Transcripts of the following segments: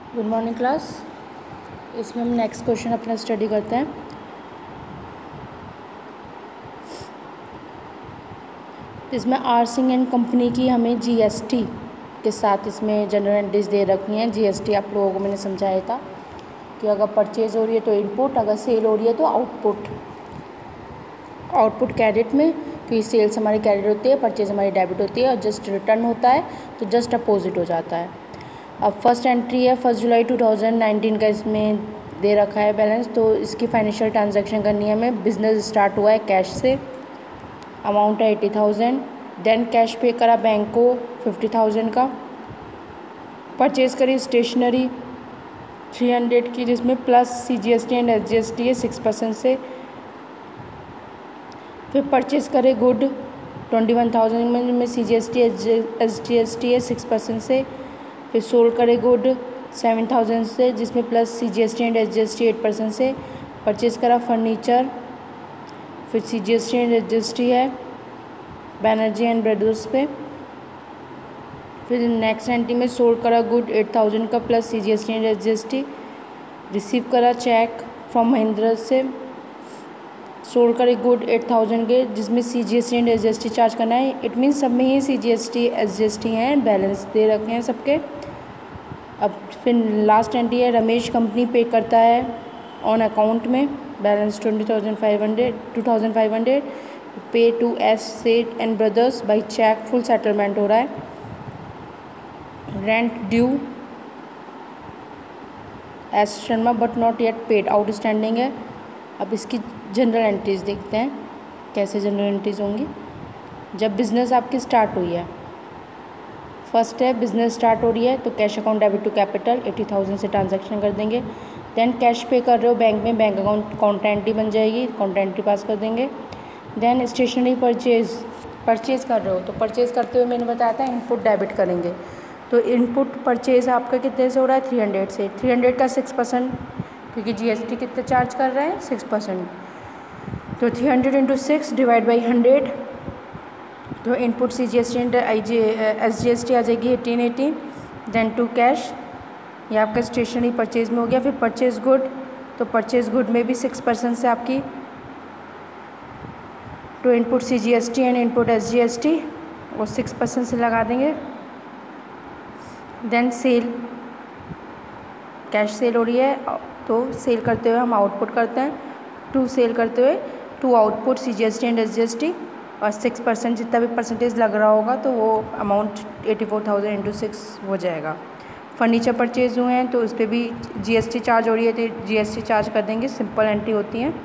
Good morning class. इसमें हम next question अपना स्टडी करते हैं। इसमें आर सिंह एंड कंपनी की हमें जीएसटी के साथ इसमें जनरल एंट्रीज दे रखी हैं। जीएसटी आप लोगों को मैंने समझाया था कि अगर परचेज हो रही है तो इनपुट, अगर सेल हो रही है तो आउटपुट। आउटपुट क्रेडिट में, क्योंकि सेल्स हमारी क्रेडिट होती है, परचेज हमारी डेबिट होती है, और जस्ट रिटर्न होता है तो जस्ट अपोजिट हो जाता है। अब फर्स्ट एंट्री है 1 जुलाई 2019 का इसमें दे रखा है बैलेंस। तो इसकी फाइनेंशियल ट्रांजैक्शन करनी है हमें। बिजनेस स्टार्ट हुआ है कैश से, अमाउंट है 80,000। देन कैश पे करा बैंक को 50,000 का। परचेज़ करी स्टेशनरी 300 की, जिसमें प्लस CGST एंड SGST है 6% से। फिर परचेज़ करे गुड 21,000 में CGST SGST है 6% से। फिर सोल्ड करे गुड 7,000 से, जिसमें प्लस CGST एंड SGST 8% से। परचेज़ करा फर्नीचर, फिर CGST एंड SGST है बैनर्जी एंड ब्रदर्स पे। फिर नेक्स्ट एंट्री में सोल्ड करा गुड 8,000 का plus CGST and SGST। Receive करा चेक फ्रॉम महिंद्रा से, सोल्ड करे गुड 8,000 के, जिसमें CGST एंड SGST चार्ज करना है। इट मीन्स सब में ही CGST SGST हैं, बैलेंस दे रखे हैं सबके। अब फिर लास्ट एंट्री है रमेश कंपनी पे करता है ऑन अकाउंट में balance 2,500 pay to S Seth and brothers by cheque, full settlement हो रहा है। Rent due S Sharma but not yet paid, outstanding है। अब इसकी जनरल एंट्रीज देखते हैं कैसे जनरल एंट्रीज होंगी। जब बिज़नेस आपकी स्टार्ट हुई है, फर्स्ट है बिज़नेस स्टार्ट हो रही है तो cash account debit to capital 80,000 से ट्रांजैक्शन कर देंगे। देन कैश पे कर रहे हो बैंक में, बैंक अकाउंट काउंटर एंट्री बन जाएगी, काउंटर एंट्री पास कर देंगे। देन स्टेशनरी परचेज़ कर रहे हो तो परचेज़ करते हुए मैंने बताया था इनपुट डेबिट करेंगे। तो इनपुट परचेज़ आपका कितने से हो रहा है 300 से। 300 का 6%, क्योंकि GST कितने चार्ज कर रहे हैं 6%। तो 300 इंटू 6 डिवाइड बाई 100, तो इनपुट CGST एंड SGST आ जाएगी 1880। देन टू कैश, ये आपका स्टेशनरी परचेज़ में हो गया। फिर परचेज़ गुड, तो परचेज़ गुड में भी 6% से आपकी to input CGST and input SGST और 6% से लगा देंगे। देन सेल, कैश सेल हो रही है तो सेल करते हुए हम आउटपुट करते हैं। टू सेल करते हुए to output CGST and SGST और 6% जितना भी परसेंटेज लग रहा होगा तो वो अमाउंट 84,000 इंटू 6 हो जाएगा। फर्नीचर परचेज हुए हैं तो उस पर भी GST चार्ज हो रही है तो GST चार्ज कर देंगे, सिंपल एंट्री होती है।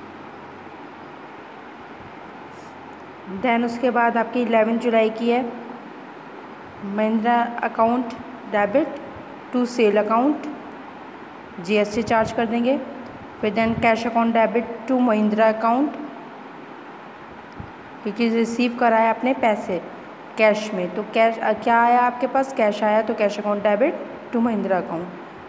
देन उसके बाद आपकी 11 जुलाई की है Mahindra account debit to sale account, GST charge कर देंगे। फिर then cash account debit to Mahindra account, क्योंकि रिसीव करा है आपने पैसे कैश में, तो कैश क्या आया आपके पास, कैश आया, तो cash account debit to Mahindra account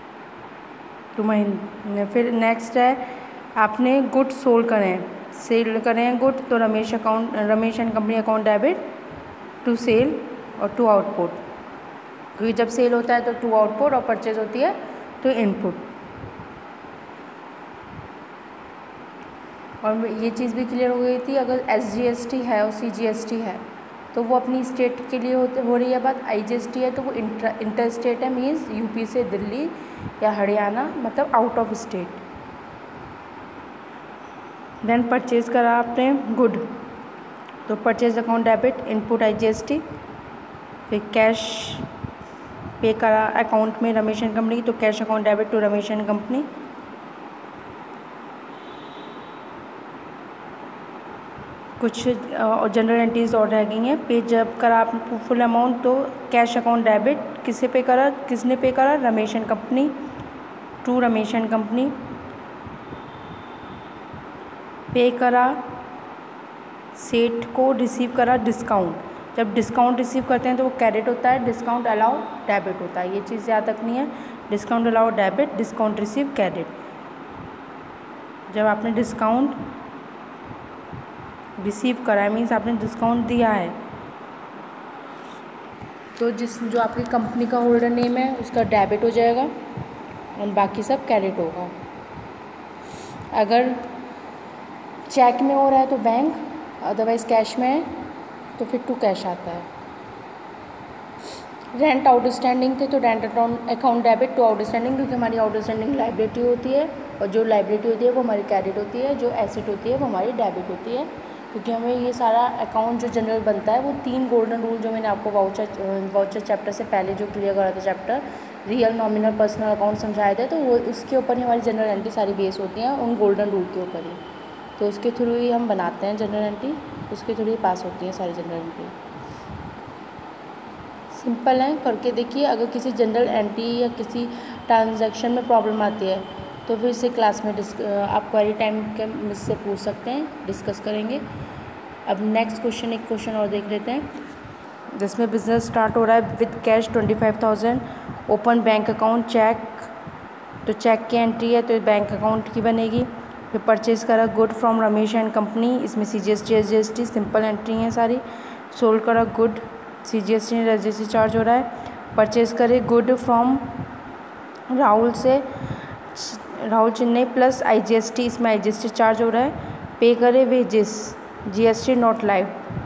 फिर नेक्स्ट है आपने गुड सोल्ड करें, सेल करें गुड, तो Ramesh and company account debit to sale और टू आउटपुट, क्योंकि जब सेल होता है तो टू आउटपुट और परचेज होती है तो इनपुट। और ये चीज़ भी क्लियर हो गई थी, अगर SGST है और CGST है तो वो अपनी स्टेट के लिए हो रही है बात। IGST है तो वो इंटर स्टेट है, मीन्स यूपी से दिल्ली या हरियाणा, मतलब out of state. Then purchase करा आपने गुड, तो purchase account debit input IGST। फिर कैश पे करा अकाउंट में रमेश एंड कंपनी, तो cash account debit to Ramesh and company. कुछ जनरल एंट्रीज और रह गई हैं। पे जब करा आप फुल अमाउंट तो कैश अकाउंट डेबिट किसने पे करा, Ramesh and company to Ramesh and company. Pay करा सेठ को, रिसीव करा डिस्काउंट, जब डिस्काउंट रिसीव करते हैं तो वो क्रेडिट होता है, डिस्काउंट अलाउ डेबिट होता है, ये चीज़ याद रखनी है। Discount allow debit, discount receive credit. जब आपने डिस्काउंट रिसीव करा है मीन्स आपने डिस्काउंट दिया है, तो जो आपकी कंपनी का होल्डर नेम है उसका डेबिट हो जाएगा और बाकी सब क्रेडिट होगा। अगर चेक में हो रहा है तो बैंक, अदरवाइज़ कैश में है तो फिर टू कैश आता है। रेंट आउटस्टैंडिंग थे तो rent account debit to outstanding, क्योंकि हमारी आउटस्टैंडिंग लायबिलिटी होती है और जो लायबिलिटी होती है वो हमारी क्रेडिट होती है, जो एसेट होती है वो हमारी डेबिट होती है। क्योंकि हमें ये सारा अकाउंट जो जनरल बनता है वो 3 गोल्डन रूल जो मैंने आपको वाउचर चैप्टर से पहले जो क्लियर करा था chapter real nominal personal account समझाए थे, तो वो उसके ऊपर ही हमारी जनरल एंट्री सारी बेस होती हैं उन गोल्डन रूल के ऊपर ही। तो उसके थ्रू ही हम बनाते हैं जनरल एंट्री, उसके थ्रू ही पास होती है सारी जनरल एंट्री। सिंपल है, करके देखिए। अगर किसी जनरल एंट्री या किसी ट्रांजैक्शन में प्रॉब्लम आती है तो फिर इसे क्लास में आप क्वेरी टाइम के मुझसे पूछ सकते हैं, डिस्कस करेंगे। अब नेक्स्ट क्वेश्चन, एक क्वेश्चन और देख लेते हैं जिसमें बिजनेस स्टार्ट हो रहा है with cash 25,000, open bank account cheque, तो चेक की एंट्री है तो बैंक अकाउंट की बनेगी। फिर परचेज़ करा good from Ramesh and company, इसमें CGST SGST सिंपल एंट्री हैं सारी। सोल्ड करा गुड, CGST रजिस्ट्री चार्ज हो रहा है। परचेज़ करे गुड फ्रॉम राहुल से, राहुल चेन्नई प्लस IGST, इसमें IGST चार्ज हो रहा है। पे करे wages, GST not live,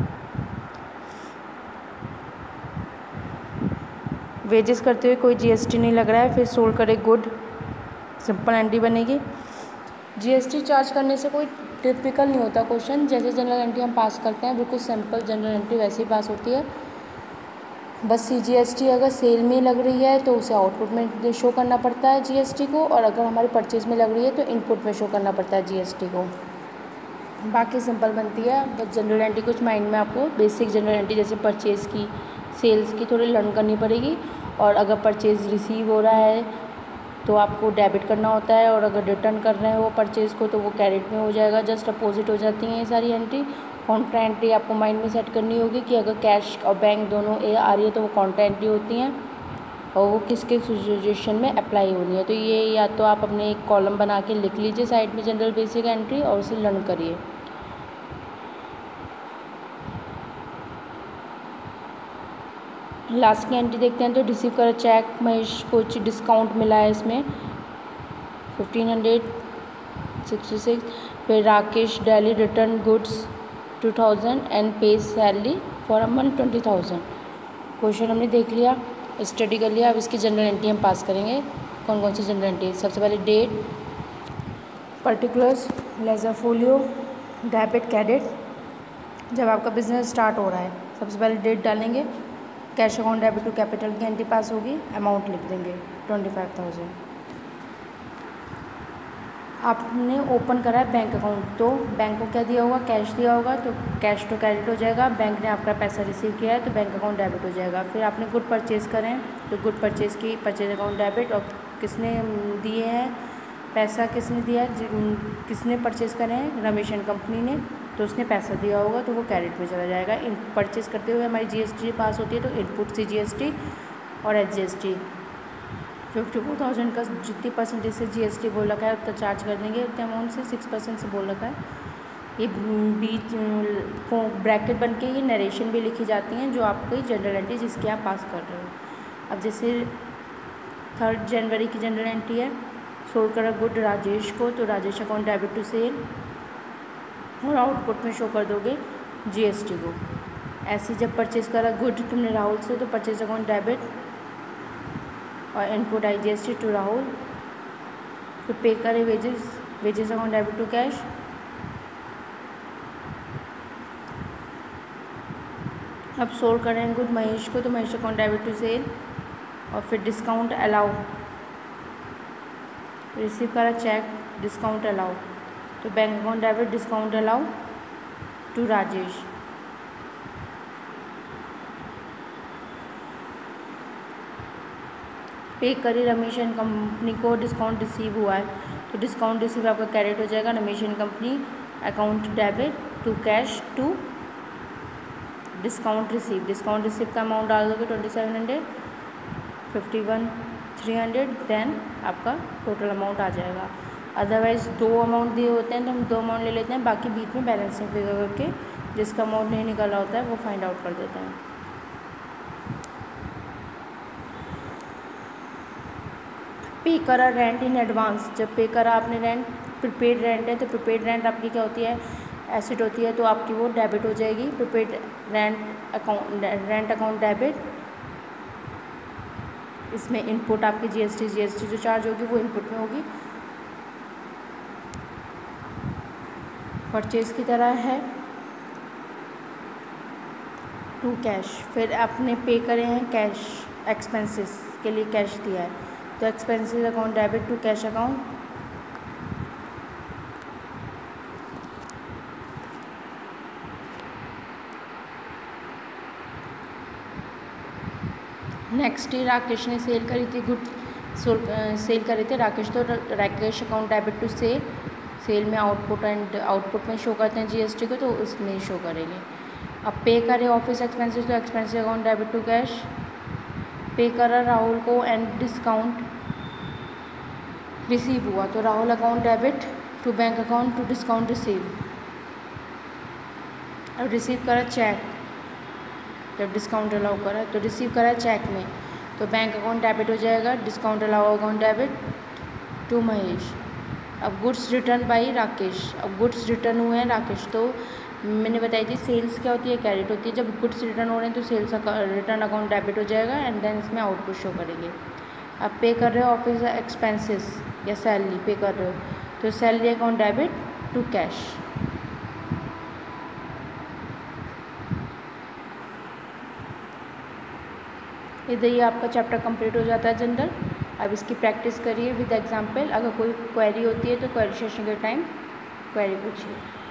wages करते हुए कोई GST नहीं लग रहा है। फिर सोल्ड करे गुड, सिंपल एंट्री बनेगी। GST चार्ज करने से कोई टिपिकल नहीं होता क्वेश्चन, जैसे जनरल एंट्री हम पास करते हैं बिल्कुल सिंपल जनरल एंट्री वैसे ही पास होती है। बस CGST अगर सेल में लग रही है तो उसे आउटपुट में शो करना पड़ता है GST को, और अगर हमारी परचेज़ में लग रही है तो इनपुट में शो करना पड़ता है GST को। बाकी सिंपल बनती है। बस जनरल एंट्री कुछ माइंड में आपको बेसिक जनरल एंट्री जैसे परचेज़ की, सेल्स की थोड़ी लर्न करनी पड़ेगी। और अगर परचेज़ रिसीव हो रहा है तो आपको डेबिट करना होता है, और अगर रिटर्न कर रहे हैं वो परचेज़ को तो वो क्रेडिट में हो जाएगा। जस्ट अपोजिट हो जाती हैं ये सारी एंट्री। कॉन्ट्रा एंट्री आपको माइंड में सेट करनी होगी कि अगर कैश और बैंक दोनों आ रही है तो वो कॉन्ट्रा एंट्री होती हैं और वो किस किस सिचुएशन में अप्लाई होनी है। तो ये या तो आप अपने एक कॉलम बना के लिख लीजिए साइड में जनरल बेसिक एंट्री और उसे लर्न करिए। लास्ट की एंट्री देखते हैं। तो रिसीव करा चेक, महेश को डिस्काउंट मिला है इसमें 1566। फिर Rakesh daily return goods 2000 and pay salary for a month 20,000। Question हमने देख लिया, स्टडी कर लिया। अब इसकी जनरल एंट्री हम पास करेंगे। कौन कौन सी जनरल एंट्री? सबसे पहले date, particulars, ledger folio, debit, credit. जब आपका बिजनेस स्टार्ट हो रहा है सबसे पहले डेट डालेंगे, cash account debit to capital की एंट्री पास होगी, अमाउंट लिख देंगे 25,000। आपने ओपन करा है बैंक अकाउंट, तो बैंक को क्या दिया होगा? कैश दिया होगा, तो कैश तो क्रेडिट हो जाएगा। बैंक ने आपका पैसा रिसीव किया है तो बैंक अकाउंट डेबिट हो जाएगा। फिर आपने गुड परचेज़ करें तो गुड परचेज़ की परचेज अकाउंट डेबिट। और किसने दिए हैं पैसा, किसने दिया है, किसने परचेज़ करे हैं? रमेश एंड कंपनी ने, तो उसने पैसा दिया होगा तो वो क्रेडिट में चला जाएगा। इन परचेज़ करते हुए हमारी GST पास होती है तो इनपुट से GST और SGST 54,000 का जितनी परसेंटेज से GST बोल रखा है उतना चार्ज कर देंगे, उतने अमाउंट से 6% से बोल रखा है। ये बीच को ब्रैकेट बन के ये नरेशन भी लिखी जाती हैं जो आपकी जनरल एंट्री जिसकी आप पास कर रहे हो। अब जैसे 3 जनवरी की जनरल एंट्री है, सोल्ड करा गुड राजेश को, तो Rajesh account debit to sale और आउटपुट में शो कर दोगे GST को। ऐसे जब परचेज़ करा गुड तुमने राहुल से तो परचेज अकाउंट डेबिट और इनपुट IGST टू राहुल। फिर पे करे wages, wages account debit to cash. अब सोल्ड करें गुड महेश को तो Mahesh account debit to sale और फिर डिस्काउंट अलाउ, रिसीव करा चेक डिस्काउंट अलाउ तो bank account debit discount allow to Rajesh. Pay करी रमेश एंड कंपनी को, डिस्काउंट रिसीव हुआ है तो डिस्काउंट रिसीव आपका क्रेडिट हो जाएगा। Ramesh and company account debit to cash to discount receive. Discount receive का अमाउंट डाल दोगे 2700, 51,300, देन आपका टोटल अमाउंट आ जाएगा। अदरवाइज़ 2 अमाउंट दिए होते हैं तो हम 2 अमाउंट ले लेते हैं, बाकी बीच में बैलेंसिंग फिगर करके जिसका अमाउंट नहीं निकला होता है वो फाइंड आउट कर देते हैं। पे करा रेंट इन एडवांस, जब पे करा आपने रेंट, प्रीपेड रेंट है तो प्रीपेड रेंट आपकी क्या होती है, एसिड होती है, तो आपकी वो डेबिट हो जाएगी। Prepaid rent account debit. इसमें इनपुट आपकी जीएसटी जो चार्ज होगी वो इनपुट में होगी। परचेज की तरह है टू कैश, फिर आपने पे करे हैं कैश, एक्सपेंसेस के लिए कैश दिया है तो expenses account debit to cash account. Next day Rakesh ने सेल करी थी सेल करे थे राकेश, तो Rakesh account debit to sale में आउटपुट में शो करते हैं जीएसटी को, तो उसमें शो करेंगे। अब पे करे ऑफिस एक्सपेंसेस, तो expenses account debit to cash. Pay करा राहुल को एंड डिस्काउंट रिसीव हुआ, तो Rahul account debit to bank account to discount receive. अब रिसीव करा चेक, जब डिस्काउंट अलाउ करा तो रिसीव करा चेक में, तो बैंक अकाउंट डेबिट हो जाएगा, discount allow account debit to Mahesh. अब गुड्स रिटर्न बाई राकेश, अब गुड्स रिटर्न हुए हैं राकेश, तो मैंने बताई थी सेल्स क्या होती है, क्रेडिट होती है। जब गुड्स रिटर्न हो रहे हैं तो सेल्स रिटर्न अकाउंट डेबिट हो जाएगा एंड देन इसमें आउटपुट शो करेंगे। अब पे कर रहे हो ऑफिस एक्सपेंसेस या सैलरी पे कर रहे हो, तो salary account debit to cash. इधर ये आपका चैप्टर कंप्लीट हो जाता है जनरल। अब इसकी प्रैक्टिस करिए विद एग्जाम्पल। अगर कोई क्वेरी होती है तो क्वेरी सेशन के टाइम क्वेरी पूछिए।